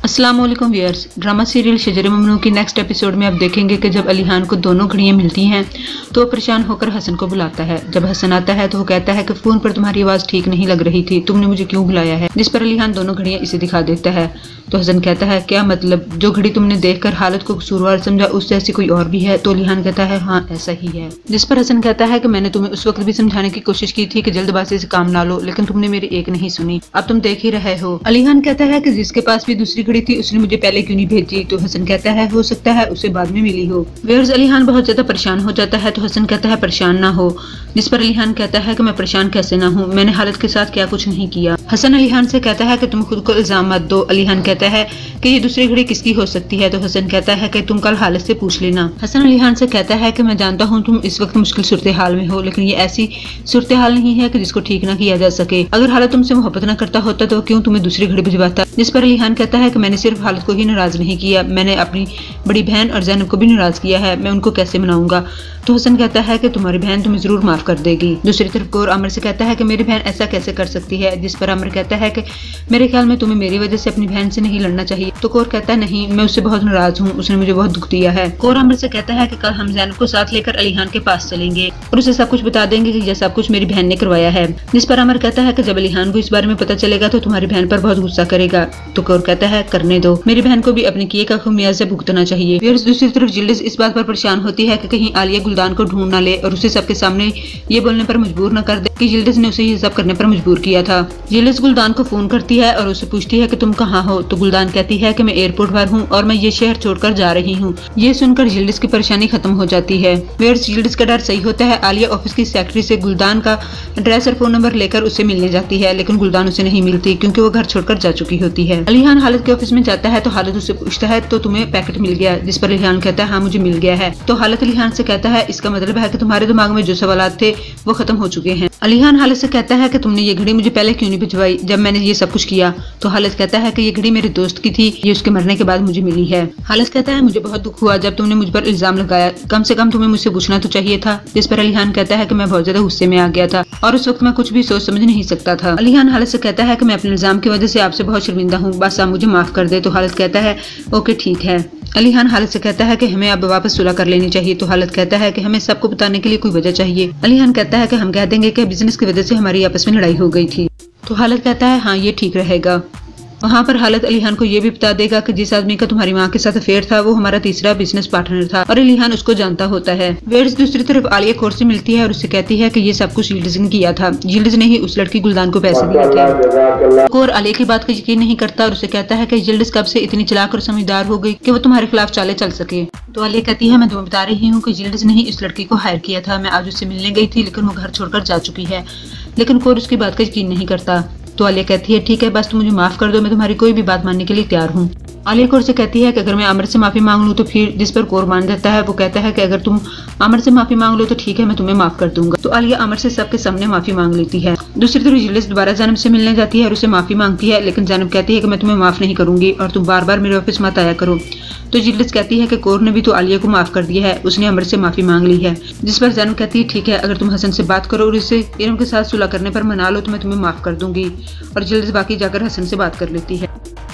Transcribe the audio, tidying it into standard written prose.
अस्सलाम वालेकुम viewers. Drama serial शजर ममनू की नेक्स्ट एपिसोड में आप देखेंगे कि जब अलीहान को दोनों घड़ियां मिलती हैं तो वो परेशान होकर हसन को बुलाता है। जब हसन आता है तो वो कहता है कि फ़ोन पर तुम्हारी आवाज़ ठीक नहीं लग रही थी, तुमने मुझे क्यों बुलाया है। जिस पर अलीहान दोनों घड़ियां इसे दिखा देता है तो हसन कहता है क्या मतलब, जो घड़ी तुमने देखकर हालत को कसूरवार समझा उससे ऐसी कोई और भी है। तो अलीहान कहता है हाँ ऐसा ही है। जिस पर हसन कहता है कि मैंने तुम्हें उस वक्त भी समझाने की कोशिश की थी कि जल्दबाजी से काम ना लो, लेकिन तुमने मेरी एक नहीं सुनी, अब तुम देख ही रहे हो। अलीहान कहता है कि जिसके पास भी दूसरी घड़ी थी उसने मुझे पहले क्यों नहीं भेजी। तो हसन कहता है हो सकता है उसे बाद में मिली हो। व्यूअर्स, अलीहान बहुत ज्यादा परेशान हो जाता है तो हसन कहता है परेशान ना हो। जिस पर अलीहान कहता है कि मैं परेशान कैसे ना हूँ, मैंने हालत के साथ क्या कुछ नहीं किया। हसन अलीहान से कहता है कि तुम खुद को इल्जाम मत दो। अलीहान कहता है कि ये दूसरी घड़ी किसकी हो सकती है। तो हसन कहता है कि तुम कल हालत से पूछ लेना। हसन अलीहान से कहता है कि मैं जानता हूँ तुम इस वक्त मुश्किल सूरत हाल में हो, लेकिन ये ऐसी सूरत हाल नहीं है कि जिसको ठीक ना किया जा सके। अगर हालत तुमसे मोहब्बत न करता होता तो क्यों तुम्हें दूसरी घड़ी भिजवाता। जिस पर अलीहान कहता है कि मैंने सिर्फ हालत को ही नाराज नहीं किया, मैंने अपनी बड़ी बहन और ज़ैनब को भी नाराज किया है, मैं उनको कैसे मनाऊंगा। तो हसन कहता है कि तुम्हारी बहन तुम्हें जरूर माफ कर देगी। दूसरी तरफ गौर अमर से कहता है कि मेरी बहन ऐसा कैसे कर सकती है। जिस पर अमर कहता है कि मेरे ख्याल में तुम्हें मेरी वजह से अपनी बहन से नहीं लड़ना चाहिए। तो गौर कहता है नहीं, मैं उससे बहुत नाराज हूँ, उसने मुझे बहुत दुख दिया है। गौर अमर से कहता है कि कल हम ज़ैनब को साथ लेकर अलीहान के पास चलेंगे और उसे सब कुछ बता देंगे कि यह सब कुछ मेरी बहन ने करवाया है। जिस पर अमर कहता है कि जब अलीहान को इस बारे में पता चलेगा तो तुम्हारी बहन पर बहुत गुस्सा करेगा। तो गौर कहता है करने दो, मेरी बहन को भी अपने किए का खमियाजा भुगतना चाहिए। फिर दूसरी तरफ जिल्दिस इस बात पर परेशान होती है कि कहीं आलिया गुलदान को ढूंढ न ले और उसे सबके सामने ये बोलने पर मजबूर न कर दे कि जिल्दिस ने उसे ये सब करने पर मजबूर किया था। जिल्दिस गुलदान को फोन करती है और उसे पूछती है कि तुम कहाँ हो। तो गुलदान कहती है कि मैं एयरपोर्ट पर हूँ और मैं ये शहर छोड़कर जा रही हूँ। ये सुनकर जिल्दिस की परेशानी खत्म हो जाती है। फिर जिल्दिस का डर सही होता है। आलिया ऑफिस की सेक्रेटरी से गुलदान का एड्रेस और फोन नंबर लेकर उसे मिलने जाती है, लेकिन गुलदान उसे नहीं मिलती क्योंकि वो घर छोड़कर जा चुकी होती है। अलीहान हालत के ऑफिस में जाता है तो हालत उससे पूछता है तो तुम्हें पैकेट मिल गया। जिस पर अलीहान कहता है हाँ मुझे मिल गया है। तो हालत अलीहान से कहता है इसका मतलब है कि तुम्हारे दिमाग में जो सवालात थे वो खत्म हो चुके हैं। अलीहान हालत से कहता है कि तुमने ये घड़ी मुझे पहले क्यों नहीं भिजवाई जब मैंने ये सब कुछ किया। तो हालत कहता है कि ये घड़ी मेरे दोस्त की थी, ये उसके मरने के बाद मुझे मिली है। हालत कहता है मुझे बहुत दुख हुआ जब तुमने मुझ पर इल्जाम लगाया, कम से कम तुम्हें मुझसे पूछना तो चाहिए था। जिस पर अलीहान कहता है कि मैं बहुत ज्यादा गुस्से में आ गया था और उस वक्त मैं कुछ भी सोच समझ नहीं सकता था। अलीहान हालत से कहता है कि मैं अपने इल्जाम की वजह से आपसे बहुत शर्मिंदा हूँ, बस आप मुझे माफ कर दे। तो हालत कहता है ओके ठीक है। अलीहान हालत से कहता है कि हमें अब वापस सुलह कर लेनी चाहिए। तो हालत कहता है कि हमें सबको बताने के लिए कोई वजह चाहिए। अलीहान कहता है कि हम कह देंगे कि बिजनेस की वजह से हमारी आपस में लड़ाई हो गई थी। तो हालत कहता है हाँ ये ठीक रहेगा। वहाँ पर हालत अलीहान को ये भी बता देगा कि जिस आदमी का तुम्हारी माँ के साथ अफेयर था वो हमारा तीसरा बिजनेस पार्टनर था और अलीहान उसको जानता होता है। वेयर्स दूसरी तरफ आलिया कोर से मिलती है और उससे कहती है कि ये सब कुछ यिल्दिज़ ने किया था, यिल्दिज़ ने ही उस लड़की गुलदान को पैसे दिए थे। कोर आलिया की बात का यकीन नहीं करता और उसे कहता है कि यिल्दिज़ कब से इतनी चालाक और समझदार हो गई कि वो तुम्हारे खिलाफ चाले चल सके। तो आलिया कहती है मैं तुम्हें बता रही हूँ कि यिल्दिज़ ने ही इस लड़की को हायर किया था, मैं आज उससे मिलने गई थी लेकिन वो घर छोड़कर जा चुकी है। लेकिन कोर उसकी बात का यकीन नहीं करता। तो आलिया कहती है ठीक है बस तुम मुझे माफ कर दो, मैं तुम्हारी कोई भी बात मानने के लिए तैयार हूँ। आलिया कोर से कहती है कि अगर मैं अमर से माफी मांग लूँ तो फिर। जिस पर कोर मान जाता है। वो कहता है कि अगर तुम अमर से माफी मांग लो तो ठीक है मैं तुम्हें माफ कर दूंगा। तो आलिया अमर से सबके सामने माफी मांग लेती है। दूसरी तरफ जिल्दिज़ दोबारा ज़ैनब से मिलने जाती है और उसे माफी मांगती है, लेकिन ज़ैनब कहती है कि मैं तुम्हें माफ नहीं करूंगी और तुम बार बार मेरे ऑफिस मत आया करो। तो जिल्दिज़ कहती है कि कोर ने भी तो आलिया को माफ कर दिया है, उसने अमर से माफी मांग ली है। जिस पर ज़ैनब कहती है ठीक है अगर तुम हसन से बात करो और इसे इरम के साथ सुलह करने पर मना लो तो मैं तुम्हें माफ कर दूंगी। और जिल्दिज़ बाकी जाकर हसन से बात कर लेती है।